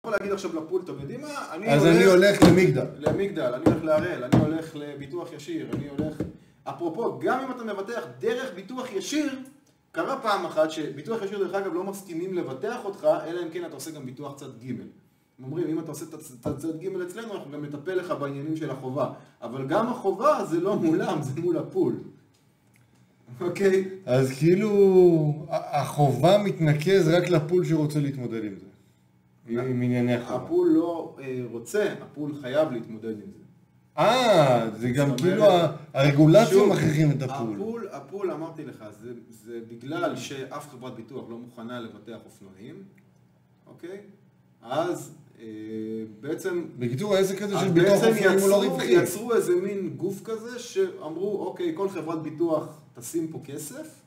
יכול להגיד עכשיו לפול, אתם יודעים מה? אז אני הולך למגדל. למגדל, אני הולך להראל, אני הולך לביטוח ישיר, אני הולך... אפרופו, גם אם אתה מבטח דרך ביטוח ישיר, קרה פעם אחת שביטוח ישיר דרך אגב לא מסכימים לבטח אותך, אלא אם כן אתה עושה גם ביטוח צד ג'. הם אומרים, אם אתה עושה צד ג' אצלנו, אנחנו גם נטפל לך בעניינים של החובה. אבל גם החובה זה לא מולם, זה מול הפול. אוקיי? אז כאילו, החובה מתנקז רק לפול שרוצה להתמודד עם זה. עם ענייני החובה. הפול לא רוצה, הפול חייב להתמודד עם זה. זה גם כאילו הרגולציה מכריחים את הפול. הפול, אמרתי לך, זה בגלל שאף חברת ביטוח לא מוכנה לבטח אופנועים, אוקיי? אז בעצם... בקיצור, העסק הזה של ביטוח אופנועים הוא לא רווחי. יצרו איזה מין גוף כזה שאמרו, אוקיי, כל חברת ביטוח תשים פה כסף,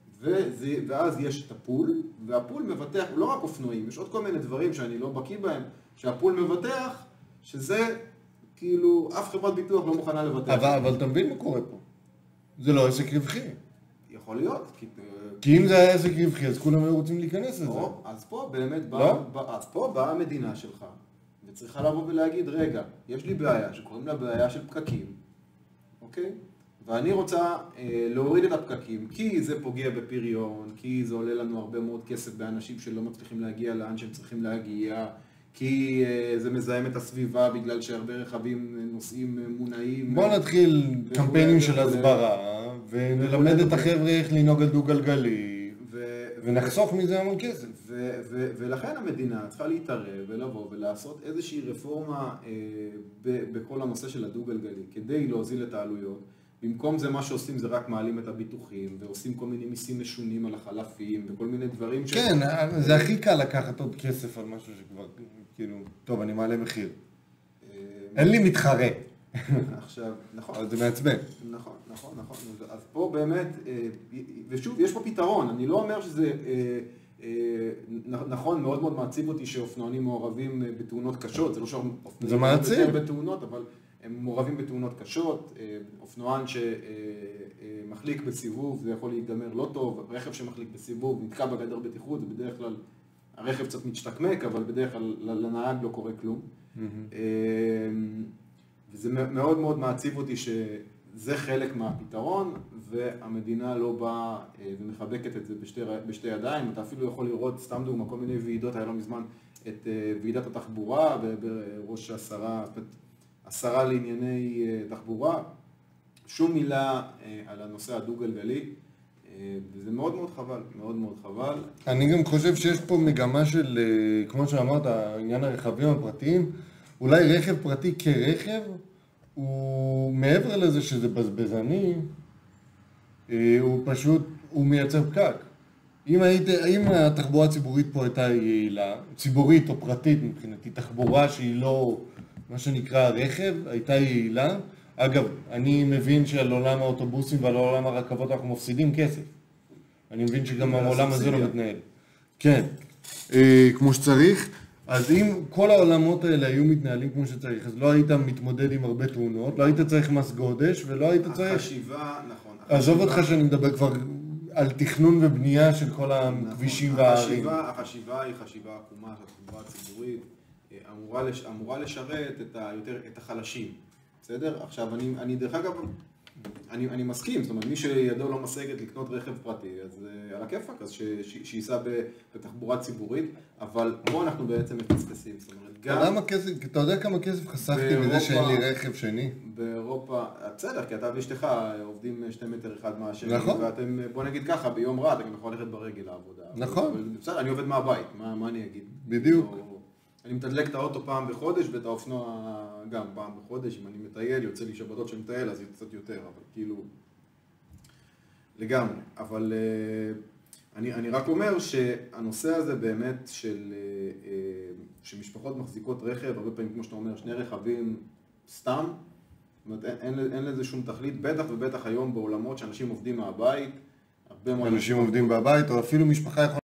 ואז יש את הפול, והפול מבטח, לא רק אופנועים, יש עוד כל מיני דברים שאני לא בקיא בהם, שהפול מבטח, שזה... כאילו, אף חברת ביטוח לא מוכנה לבטח. אבל אתה מבין מה קורה פה? זה לא עסק רווחי. יכול להיות. כי אם זה היה עסק רווחי, אז כולם היו רוצים להיכנס לזה. אז פה באמת באה המדינה שלך, וצריכה לבוא ולהגיד, רגע, יש לי בעיה שקוראים לה בעיה של פקקים, אוקיי? ואני רוצה להוריד את הפקקים, כי זה פוגע בפריון, כי זה עולה לנו הרבה מאוד כסף באנשים שלא מצליחים להגיע לאן שהם צריכים להגיע, כי זה מזהם את הסביבה בגלל שהרבה רכבים נוסעים מונעים. בוא נתחיל קמפיינים של הסברה, ונלמד את החבר'ה איך לנהוג על דו-גלגלי, ונחסוך מזה המון כסף. ולכן המדינה צריכה להתערב ולבוא ולעשות איזושהי רפורמה בכל הנושא של הדו-גלגלי, כדי להוזיל את העלויות. במקום זה מה שעושים זה רק מעלים את הביטוחים, ועושים כל מיני מיסים משונים על החלפים, וכל מיני דברים כן, זה הכי קל לקחת עוד כסף על משהו שכבר, כאילו, טוב, אני מעלה מחיר. אין לי מתחרה. עכשיו, נכון. אבל זה מעצבן. נכון. אז פה באמת, ושוב, יש פה פתרון. אני לא אומר שזה נכון, מאוד מאוד מעציב אותי שאופנוענים מעורבים בתאונות קשות. זה לא זה מעציב. בתאונות, אבל הם מעורבים בתאונות קשות. אופנוען שמחליק בסיבוב, זה יכול להיגמר לא טוב. רכב שמחליק בסיבוב, נתקע בגדר בטיחות, זה בדרך כלל, הרכב קצת מצ'תקמק, אבל בדרך כלל לנהג לא קורה כלום. וזה מאוד מאוד מעציב אותי שזה חלק מהפתרון, והמדינה לא באה ומחבקת את זה בשתי ידיים. אתה אפילו יכול לראות, סתם דוגמה, כל מיני ועידות, היה לא מזמן את ועידת התחבורה, בראש השרה לענייני תחבורה, שום מילה על הנושא הדו-גלגלי, וזה מאוד מאוד חבל, מאוד מאוד חבל. אני גם חושב שיש פה מגמה של, כמו שאמרת, עניין הרכבים הפרטיים, אולי רכב פרטי כרכב, הוא מעבר לזה שזה בזבזני, הוא פשוט, הוא מייצר פקק. אם התחבורה הציבורית פה הייתה יעילה, ציבורית או פרטית מבחינתי, תחבורה שהיא לא, מה שנקרא רכב, הייתה יעילה. אגב, אני מבין שעל עולם האוטובוסים ועל עולם הרכבות אנחנו מפסידים כסף. אני מבין שגם העולם הזה לא מתנהל. כן, כמו שצריך. אז אם כל העולמות האלה היו מתנהלים כמו שצריך, אז לא היית מתמודד עם הרבה תאונות, לא היית צריך מס גודש ולא היית צריך... החשיבה, נכון. עזוב אותך שאני מדבר כבר על תכנון ובנייה של כל הכבישים והערים. החשיבה היא חשיבה עקומה, התחבורה הציבורית אמורה לשרת את החלשים. בסדר? עכשיו, אני דרך אגב, אני מסכים, זאת אומרת, מי שידו לא משגת לקנות רכב פרטי, אז על הכיפק, אז שייסע בתחבורה ציבורית, אבל פה אנחנו בעצם מפספסים, זאת אומרת, גם... אתה יודע כמה כסף חסכתי מזה שאין לי רכב שני? באירופה, בסדר, כי אתה ואשתך עובדים 2 מטר אחד מהשני, נכון. ואתם, בוא נגיד ככה, ביום רע, אתה גם יכול ללכת ברגל לעבודה. נכון. בסדר, אני עובד מהבית, מה אני אגיד? בדיוק. אני מתדלק את האוטו פעם בחודש, ואת האופנוע גם פעם בחודש. אם אני מטייל, יוצא לי שבתות שמטייל, אז קצת יותר, אבל כאילו... לגמרי. אבל אני רק אומר שהנושא הזה באמת שמשפחות מחזיקות רכב, הרבה פעמים, כמו שאתה אומר, 2 רכבים סתם, זאת אומרת, אין לזה שום תכלית, בטח ובטח היום בעולמות שאנשים עובדים מהבית, אנשים עובדים בבית, או אפילו משפחה יכולה...